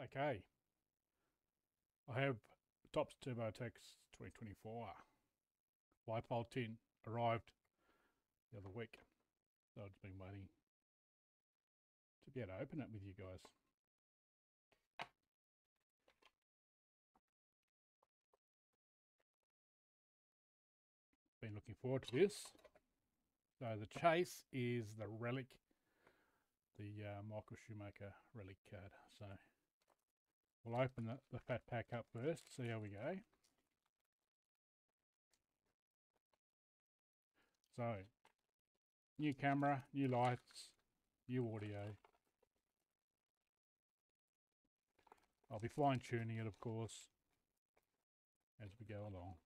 Okay. I have Topps TurboTax 2024 Fivefold tin arrived the other week. So I've just been waiting to be able to open it with you guys. Been looking forward to this. So the chase is the relic, the Michael Schumacher relic card. So we'll open the fat pack up first, see how we go. So, new camera, new lights, new audio. I'll be fine tuning it, of course, as we go along.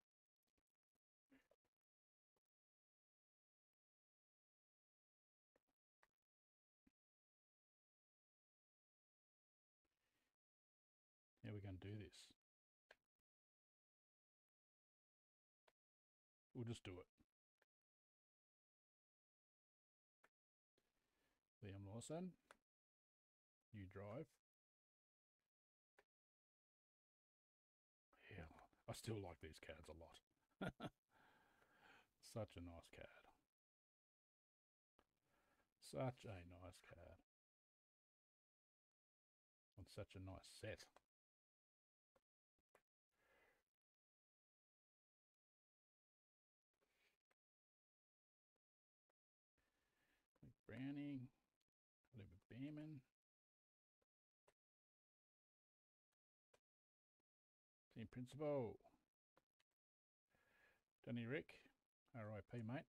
How are we going to do this? We'll just do it. Liam Lawson, new drive. Yeah, I still like these cards a lot. Such a nice card. Such a nice card. And such a nice set. Browning, Oliver Behrman, Team Principal, Danny Rick, RIP mate.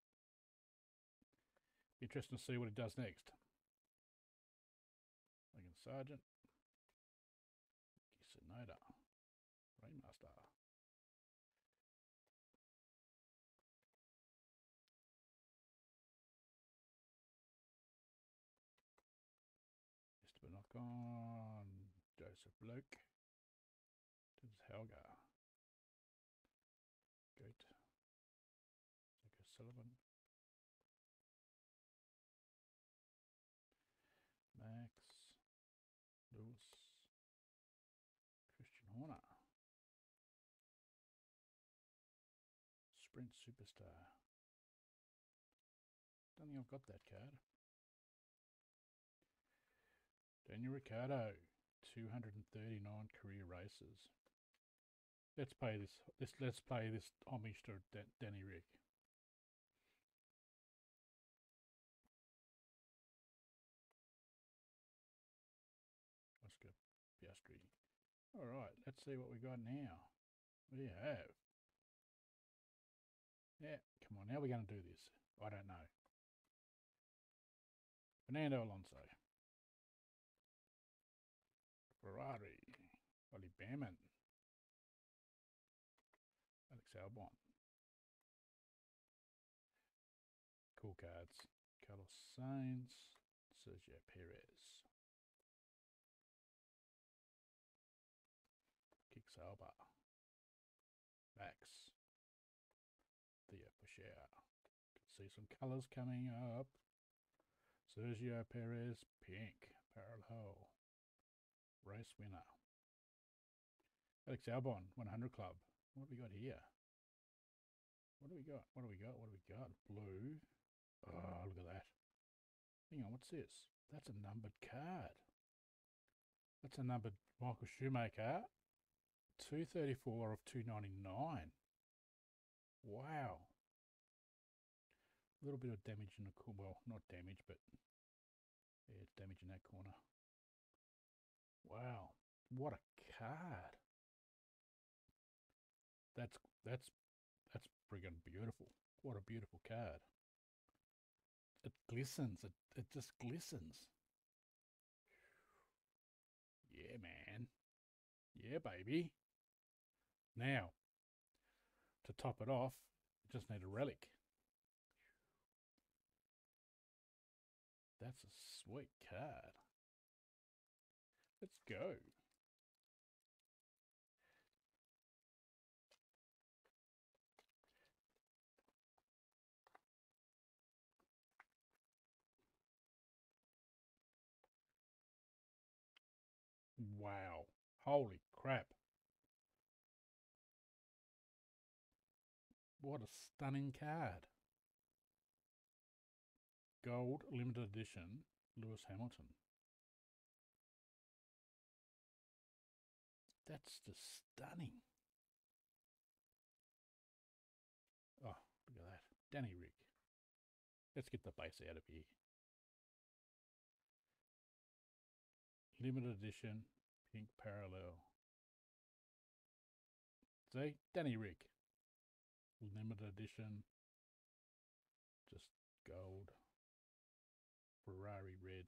Interesting to see what it does next. Logan Sargent, Sonoda, Rainmaster. Mr. Knock-on, Joseph Luke, this is Helga, Goat, Zach Sullivan, Max, Lewis, Christian Horner, Sprint Superstar. Don't think I've got that card. Daniel Ricciardo, 239 career races. Let's pay this homage to Danny Rick. Let's go Piastri. All right, let's see what we got now. We have. Yeah, come on. How are we going to do this? I don't know. Fernando Alonso. Ferrari. Ollie Behrman. Alex Albon. Cool cards. Carlos Sainz. Sergio Perez. Kick Sauber. Max. Theo Pocher. Can see some colours coming up. Sergio Perez, pink, parallel. Race winner. Alex Albon, 100 Club. What have we got here? What do we got? What do we got? What do we got? Blue. Oh, look at that. Hang on, what's this? That's a numbered card. That's a numbered Michael Schumacher. 234 of 299. Wow. A little bit of damage in the corner. Well, not damage, but yeah, it's damage in that corner. Wow. What a card. That's friggin' beautiful. What a beautiful card. It glistens. It just glistens. Yeah, man. Yeah, baby. Now, to top it off, you just need a relic. That's a sweet card. Let's go. Holy crap. What a stunning card. Gold limited edition, Lewis Hamilton. That's just stunning. Oh, look at that. Danny Rick. Let's get the base out of here. Limited edition, pink parallel. See? Danny Rick. Limited edition. Just gold. Ferrari red.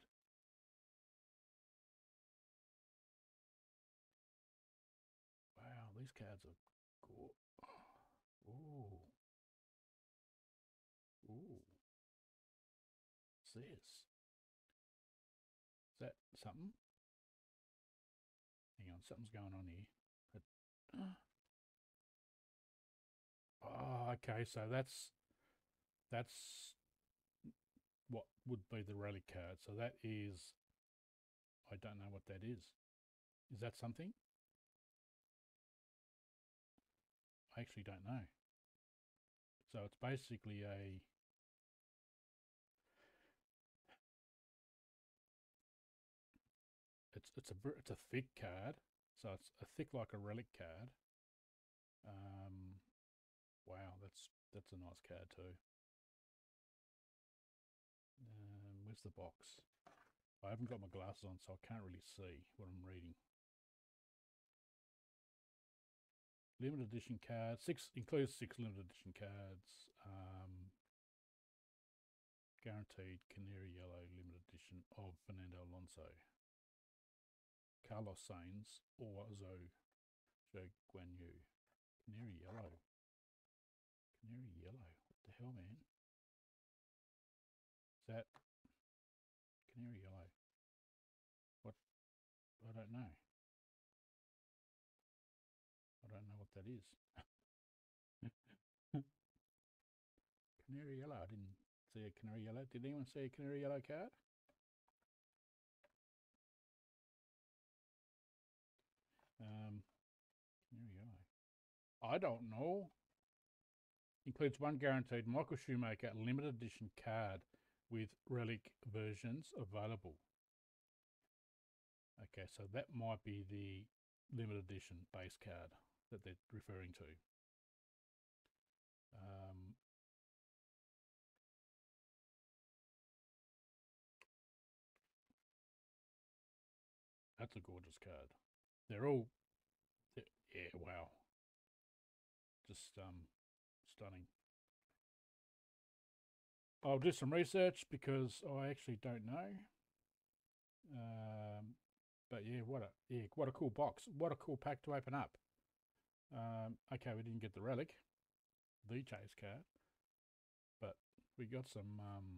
Wow, these cards are cool. Ooh. Ooh. What's this? Is that something? Hang on, something's going on here. Oh, okay, so that's what would be the rally card. So that is, I don't know what that is. Is that something? I actually don't know. So it's basically it's a thick card. So it's a thick like a relic card. Wow, that's a nice card too. Where's the box? I haven't got my glasses on, so I can't really see what I'm reading. Limited edition cards. Includes 6 limited edition cards. Guaranteed Canary Yellow limited edition of Fernando Alonso. Carlos Sainz or Zhou Guan Yu. Canary Yellow. Canary Yellow. What the hell, man? Is that Canary Yellow? What? I don't know. I don't know what that is. Canary Yellow. I didn't see a Canary Yellow. Did anyone see a Canary Yellow card? Canary Yellow. I don't know. Includes 1 guaranteed Michael Schumacher limited edition card with relic versions available. Okay, so that might be the limited edition base card that they're referring to. That's a gorgeous card. They're all, yeah, wow. Just stunning. I'll do some research because I actually don't know. But yeah, what a cool box. What a cool pack to open up. Okay, we didn't get the relic, the chase card, but we got some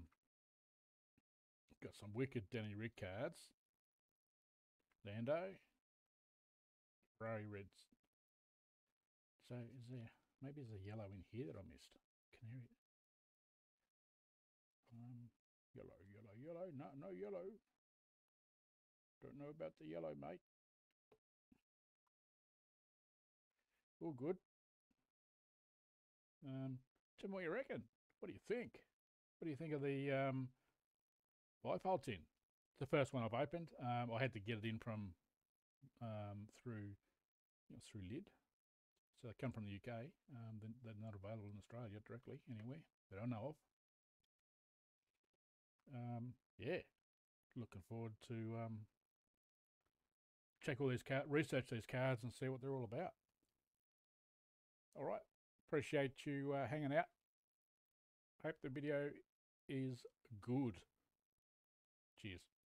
wicked Danny Rick cards. Lando, Ferrari reds. So is there, maybe there's a yellow in here that I missed. Canary. Yellow. No yellow. Don't know about the yellow, mate. All good. Tim, what do you reckon? What do you think? What do you think of the Fivefold tin? It's the first one I've opened. I had to get it in from through Lid. So they come from the UK. They're not available in Australia directly anywhere that I know of. Yeah, looking forward to check all these cards, research these cards, and see what they're all about. All right, appreciate you hanging out. Hope the video is good. Cheers.